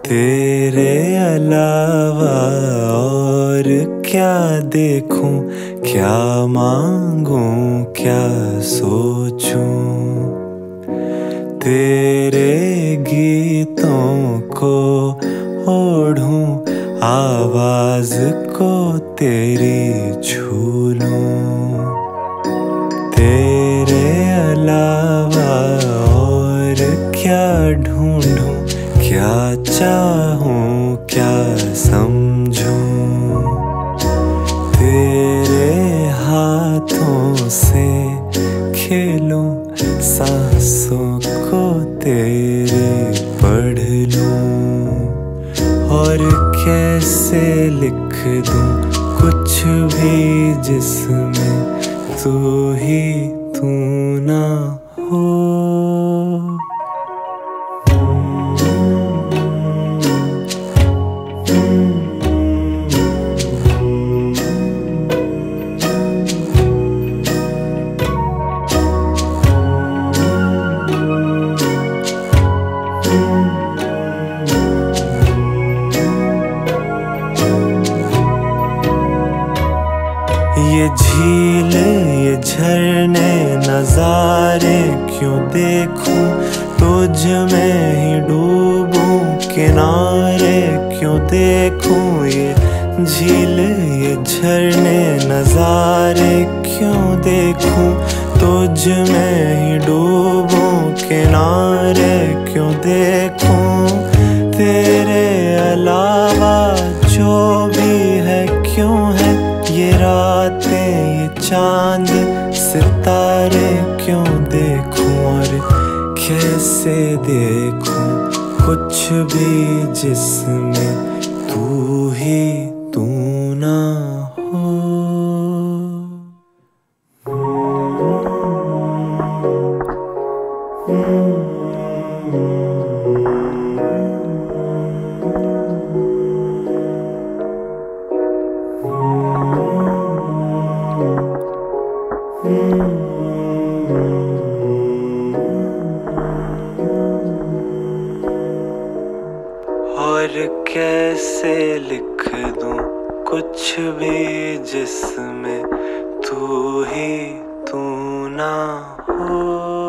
तेरे अलावा और क्या देखूं, क्या मांगूं, क्या सोचूं। तेरे गीतों को ओढ़ूं, आवाज को तेरी छू लूं। तेरे अलावा और क्या ढूंढूं, क्या चाहूं, क्या समझूं। तेरे हाथों से खेलूं, सांसों को तेरे पढ़ लूं। और कैसे लिख दूं कुछ भी जिसमें तू ही तू ना हो। ये झील, ये झरने, नजारे क्यों देखूं, तुझ में ही डूबूं, किनारे क्यों देखूं। ये झील, ये झरने, नजारे क्यों देखूं, तुझ में ही डूबूं, किनारे क्यों देखूं। तेरे अलावा जो भी है क्यों है, ये रातें, ये चांद सितारे क्यों देखूं। और कैसे देखूं कुछ भी जिसमें तू ही तू ना हो। और कैसे लिख दूं कुछ भी जिसमें तू ही तू ना हो।